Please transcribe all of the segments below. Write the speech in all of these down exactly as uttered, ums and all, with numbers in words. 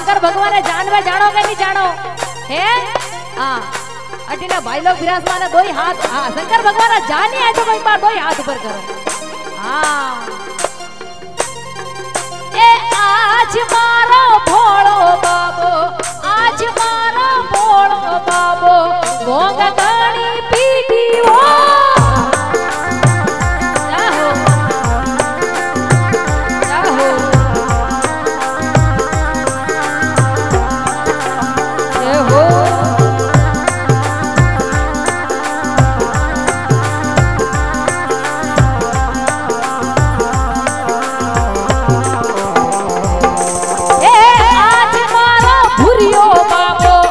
शंकर भगवान जानवे जानो के नहीं जानो है हाँ अटीना भाई लोग विराजमान दो ही हाथ हाँ शंकर भगवान जानी है तो कोई बार दो ही हाथ ऊपर करो हाँ ए आज मारो भोलो बाबो आज मारो भोलो बाबो भोंग गाड़ी पीटी हो भुरियो बाबो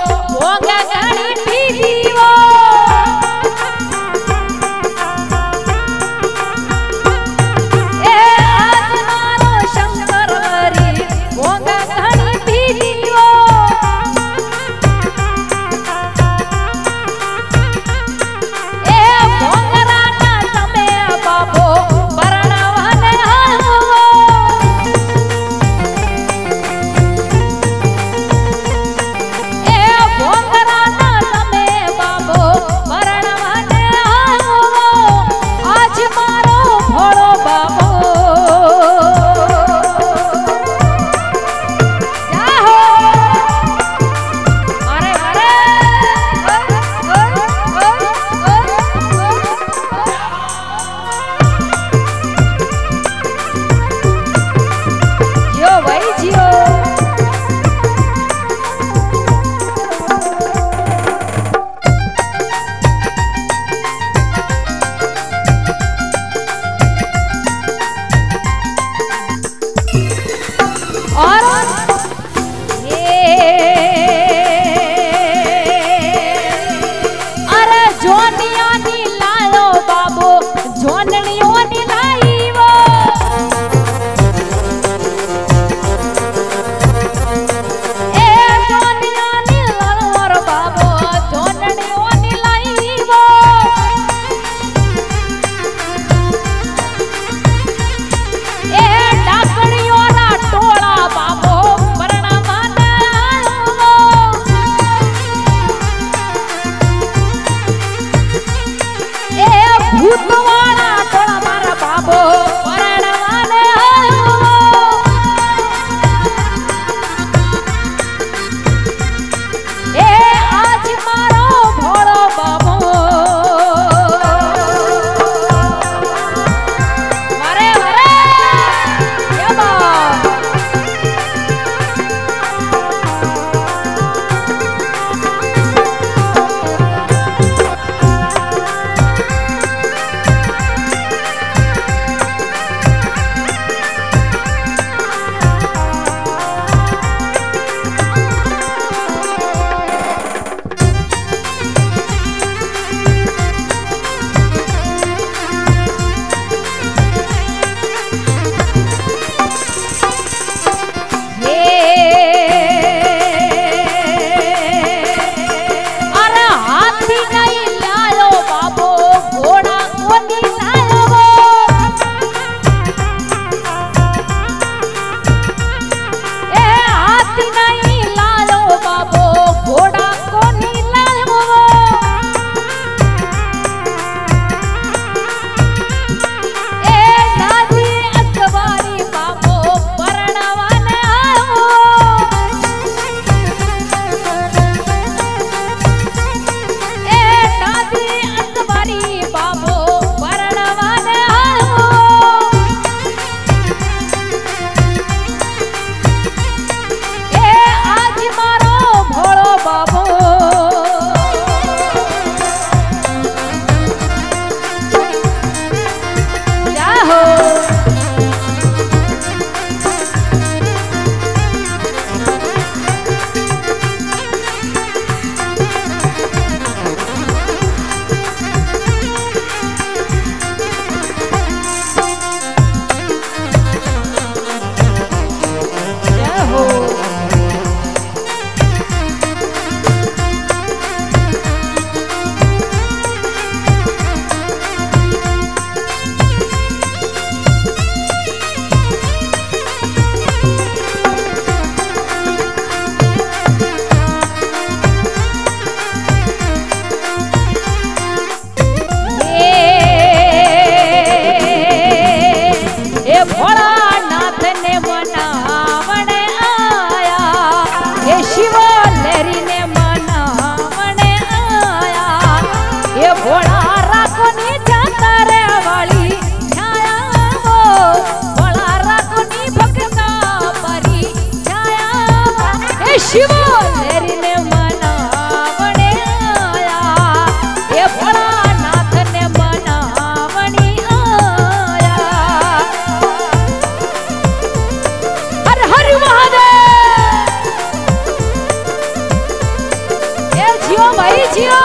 जियो भाई जियो।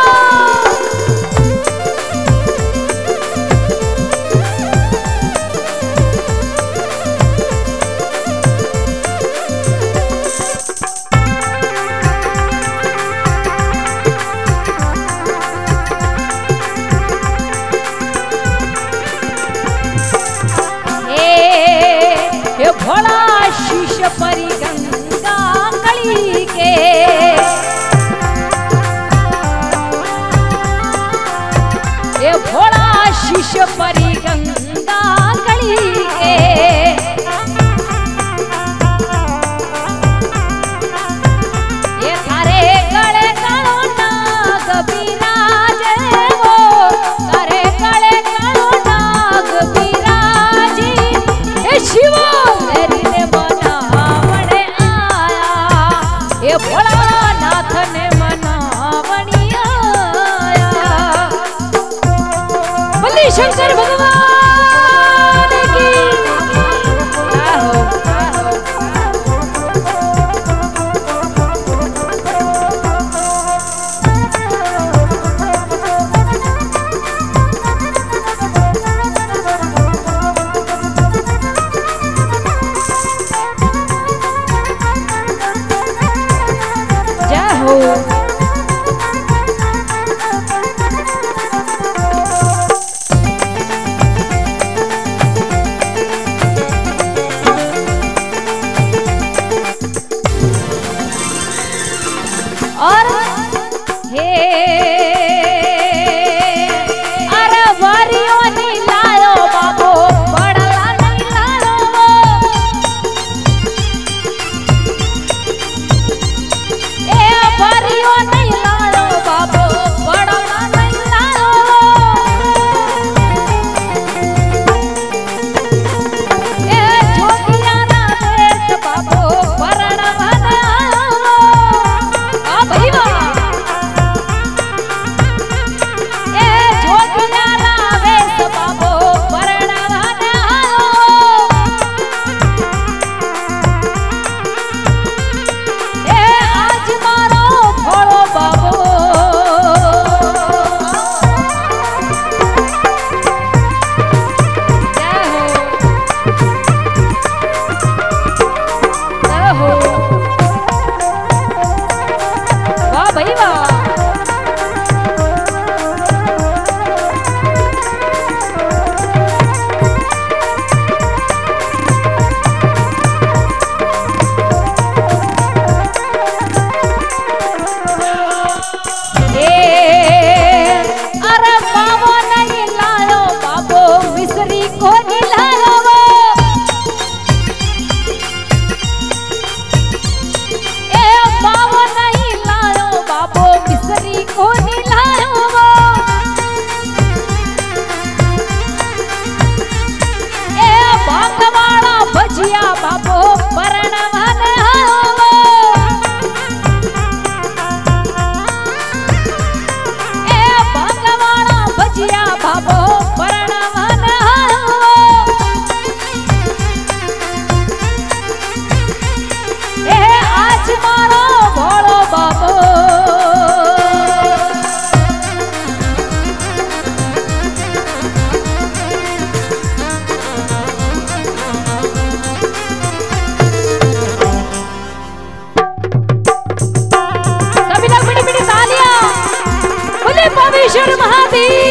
भोला शीश परी गंगा कली के ये भोला शीश परी गंगा कली के ये थारे गले कालो नाग बिराज वो थारे गले कालो नाग बिराजी हे शिवा भोलानाथ ने मनावणी आया। बल्ली शंकर भगवान की आहो और हे अरे वारियों नी लायो बाबो बड़ला नहीं लायो ए वारियों नहीं लायो बाबो बड़ला नहीं लायो ए जोगिया ना देश बाबो बड़ला महादेव।